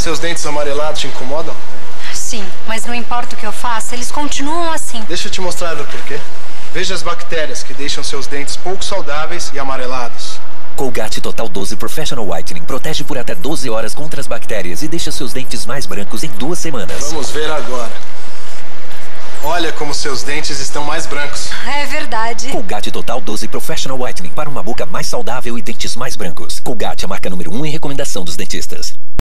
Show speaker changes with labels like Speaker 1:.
Speaker 1: Seus dentes amarelados te incomodam?
Speaker 2: Sim, mas não importa o que eu faça, eles continuam assim.
Speaker 1: Deixa eu te mostrar o porquê. Veja as bactérias que deixam seus dentes pouco saudáveis e amarelados.
Speaker 3: Colgate Total 12 Professional Whitening protege por até 12 horas contra as bactérias e deixa seus dentes mais brancos em 2 semanas.
Speaker 1: Vamos ver agora. Olha como seus dentes estão mais brancos.
Speaker 2: É verdade.
Speaker 3: Colgate Total 12 Professional Whitening para uma boca mais saudável e dentes mais brancos. Colgate, a marca número 1 em recomendação dos dentistas.